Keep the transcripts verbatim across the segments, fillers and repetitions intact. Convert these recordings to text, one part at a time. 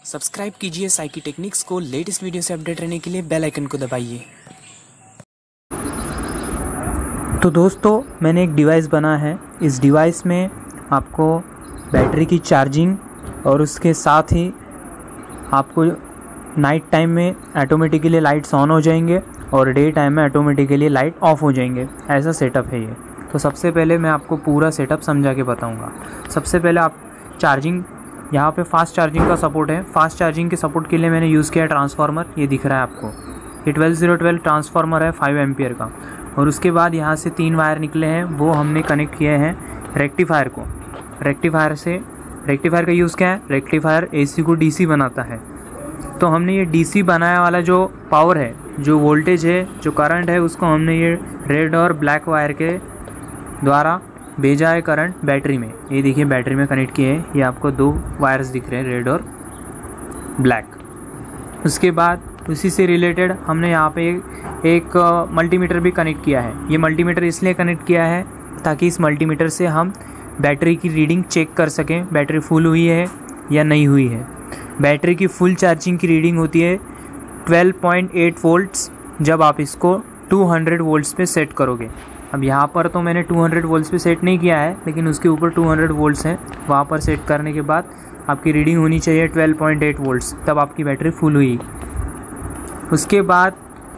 Subscribe कीजिए साइकी technics को लेटेस्ट वीडियो से अपडेट रहने के लिए बेल आइकन को दबाइए। तो दोस्तों मैंने एक डिवाइस बना है। इस डिवाइस में आपको बैटरी की चार्जिंग और उसके साथ ही आपको नाइट टाइम में ऑटोमेटिकली लाइट्स ऑन हो जाएंगे और डे टाइम में ऑटोमेटिकली लाइट ऑफ हो जाएंगे। ऐसा सेटअप है ये। तो सबसे पहले मैं आपको पूरा सेटअप समझा के बताऊंगा। सबसे पहले आप चार्जिंग, यहाँ पे फास्ट चार्जिंग का सपोर्ट है। फास्ट चार्जिंग के सपोर्ट के लिए मैंने यूज़ किया ट्रांसफार्मर। ये दिख रहा है आपको, ये ट्वेल्व ज़ीरो ट्वेल्व ट्रांसफार्मर है फाइव एम्पियर का। और उसके बाद यहाँ से तीन वायर निकले हैं, वो हमने कनेक्ट किए हैं रेक्टिफायर को। रेक्टिफायर से रेक्टिफायर का यूज़ क्या है, रेक्टिफायर एसी को डीसी बनाता है। तो हमने ये डीसी बनाया वाला जो पावर है, जो वोल्टेज है, जो करंट है, उसको हमने ये रेड और ब्लैक वायर के द्वारा भेजा है करंट बैटरी में। ये देखिए बैटरी में कनेक्ट किए हैं। ये आपको दो वायर्स दिख रहे हैं, रेड और ब्लैक। उसके बाद उसी से रिलेटेड हमने यहाँ पे एक, एक मल्टीमीटर भी कनेक्ट किया है। ये मल्टीमीटर इसलिए कनेक्ट किया है ताकि इस मल्टीमीटर से हम बैटरी की रीडिंग चेक कर सकें, बैटरी फुल हुई है या नहीं हुई है। बैटरी की फुल चार्जिंग की रीडिंग होती है ट्वेल्व पॉइंट एट वोल्ट्स जब आप इसको टू हंड्रेड वोल्ट्स पे सेट करोगे। अब यहाँ पर तो मैंने टू हंड्रेड वोल्ट्स पे सेट नहीं किया है, लेकिन उसके ऊपर टू हंड्रेड वोल्ट्स हैं। वहाँ पर सेट करने के बाद आपकी रीडिंग होनी चाहिए ट्वेल्व पॉइंट एट वोल्ट्स, तब आपकी बैटरी फुल हुई। उसके बाद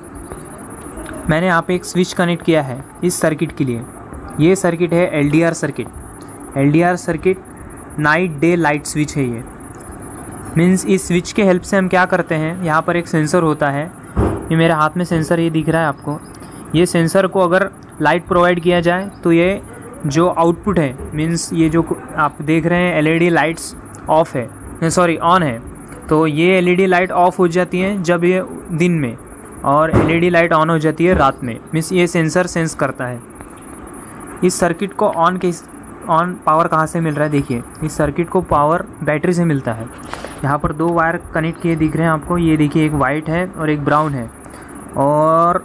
मैंने यहाँ पे एक स्विच कनेक्ट किया है इस सर्किट के लिए। ये सर्किट है L D R circuit. L D R circuit night day light switch है। ये मीन्स इस स्विच के हेल्प से हम क्या करते हैं, यहाँ पर एक सेंसर होता है। ये मेरे हाथ में सेंसर ये दिख रहा है आपको। ये सेंसर को अगर लाइट प्रोवाइड किया जाए तो ये जो आउटपुट है, मीन्स ये जो आप देख रहे हैं एलईडी लाइट्स ऑफ है, सॉरी ऑन है, तो ये एलईडी लाइट ऑफ हो जाती है जब ये दिन में, और एलईडी लाइट ऑन हो जाती है रात में। मीन्स ये सेंसर सेंस करता है। इस सर्किट को ऑन के ऑन पावर कहाँ से मिल रहा है, देखिए इस सर्किट को पावर बैटरी से मिलता है। यहाँ पर दो वायर कनेक्ट किए दिख रहे हैं आपको। ये देखिए एक वाइट है और एक ब्राउन है, और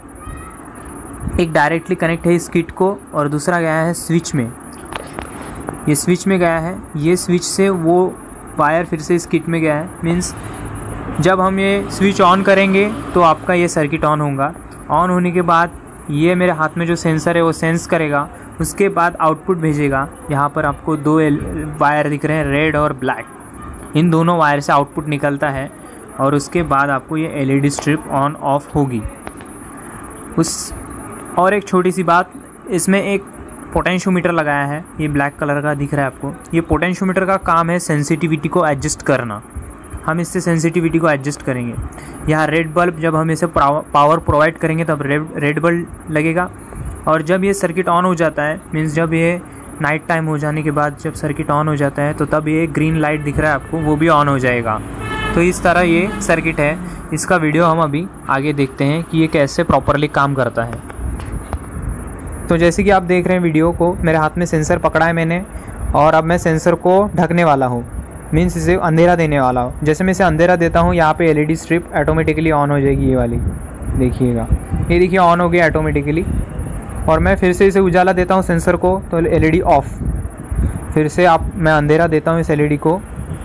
एक डायरेक्टली कनेक्ट है इस किट को, और दूसरा गया है स्विच में। ये स्विच में गया है, ये स्विच से वो वायर फिर से इस किट में गया है। मीन्स जब हम ये स्विच ऑन करेंगे तो आपका ये सर्किट ऑन होगा। ऑन होने के बाद ये मेरे हाथ में जो सेंसर है वो सेंस करेगा, उसके बाद आउटपुट भेजेगा। यहाँ पर आपको दो वायर दिख रहे हैं, रेड और ब्लैक। इन दोनों वायर से आउटपुट निकलता है, और उसके बाद आपको ये एलईडी स्ट्रिप ऑन ऑफ होगी। उस और एक छोटी सी बात, इसमें एक पोटेंशियोमीटर लगाया है, ये ब्लैक कलर का दिख रहा है आपको। ये पोटेंशियोमीटर का काम है सेंसिटिविटी को एडजस्ट करना। हम इससे सेंसिटिविटी को एडजस्ट करेंगे। यहाँ रेड बल्ब, जब हम इसे पावर प्रोवाइड करेंगे तब रेड रेड बल्ब लगेगा, और जब ये सर्किट ऑन हो जाता है, मीन्स जब ये नाइट टाइम हो जाने के बाद जब सर्किट ऑन हो जाता है, तो तब ये ग्रीन लाइट दिख रहा है आपको, वो भी ऑन हो जाएगा। तो इस तरह ये सर्किट है। इसका वीडियो हम अभी आगे देखते हैं कि ये कैसे प्रॉपरली काम करता है। तो जैसे कि आप देख रहे हैं वीडियो को, मेरे हाथ में सेंसर पकड़ा है मैंने, और अब मैं सेंसर को ढकने वाला हूँ, मीन्स इसे अंधेरा देने वाला हूँ। जैसे मैं इसे अंधेरा देता हूँ, यहाँ पे एलईडी स्ट्रिप ऑटोमेटिकली ऑन हो जाएगी, ये वाली देखिएगा। ये देखिए ऑन हो गया ऑटोमेटिकली। और मैं फिर से इसे उजाला देता हूँ सेंसर को, तो एलईडी ऑफ। फिर से आप मैं अंधेरा देता हूँ इस एलईडी को,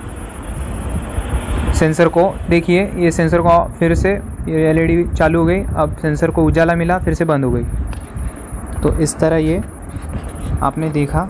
सेंसर को देखिए, ये सेंसर को फिर से ये एलईडी चालू हो गई। अब सेंसर को उजाला मिला, फिर से बंद हो गई। तो इस तरह ये आपने देखा।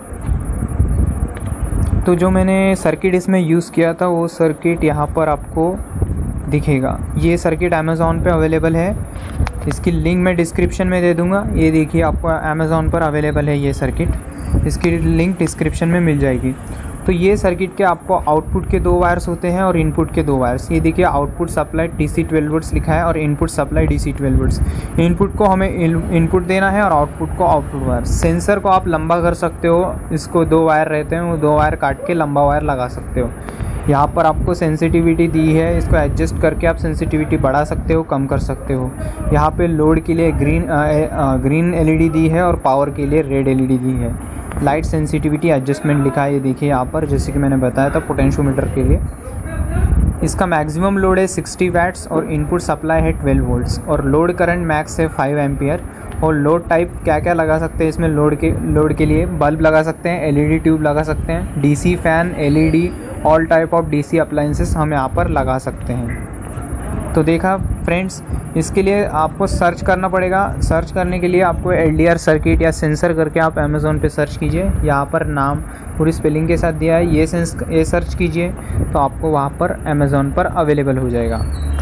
तो जो मैंने सर्किट इसमें यूज़ किया था वो सर्किट यहाँ पर आपको दिखेगा। ये सर्किट अमेज़ॉन पे अवेलेबल है, इसकी लिंक मैं डिस्क्रिप्शन में दे दूँगा। ये देखिए आपको अमेज़ॉन पर अवेलेबल है ये सर्किट, इसकी लिंक डिस्क्रिप्शन में मिल जाएगी। तो ये सर्किट के आपको आउटपुट के दो वायर्स होते हैं और इनपुट के दो वायर्स। ये देखिए output supply DC twelve volts लिखा है और input supply DC twelve volts. Input को हमें इनपुट देना है और आउटपुट को आउटपुट वायर। सेंसर को आप लंबा कर सकते हो, इसको दो वायर रहते हैं, वो दो वायर काट के लंबा वायर लगा सकते हो। यहाँ पर आपको सेंसिटिविटी दी है, इसको एडजस्ट करके आप सेंसिटिविटी बढ़ा सकते हो, कम कर सकते हो। यहाँ पे लोड के लिए ग्रीन ग्रीन एलईडी दी है और पावर के लिए रेड एलईडी दी है। लाइट सेंसिटिविटी एडजस्टमेंट लिखा है, ये देखिए यहाँ पर, जैसे कि मैंने बताया था पोटेंशियोमीटर के लिए। इसका मैक्सिमम लोड है सिक्सटी वैट्स और इनपुट सप्लाई है ट्वेल्व वोल्ट्स, और लोड करंट मैक्स है फाइव एम्पियर। और लोड टाइप क्या क्या लगा सकते हैं इसमें, लोड के लोड के लिए बल्ब लगा सकते हैं, एलईडी ट्यूब लगा सकते हैं, DC fan, LED all type of DC appliances हम यहाँ पर लगा सकते हैं। तो देखा फ्रेंड्स, इसके लिए आपको सर्च करना पड़ेगा। सर्च करने के लिए आपको एल डी आर सर्किट या सेंसर करके आप अमेज़ोन पे सर्च कीजिए। यहाँ पर नाम पूरी स्पेलिंग के साथ दिया है, ये सेंस ये सर्च कीजिए तो आपको वहाँ पर अमेज़ोन पर अवेलेबल हो जाएगा।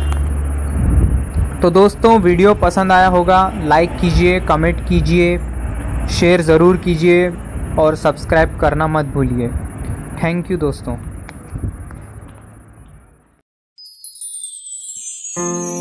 तो दोस्तों, वीडियो पसंद आया होगा, लाइक कीजिए, कमेंट कीजिए, शेयर ज़रूर कीजिए और सब्सक्राइब करना मत भूलिए। थैंक यू दोस्तों।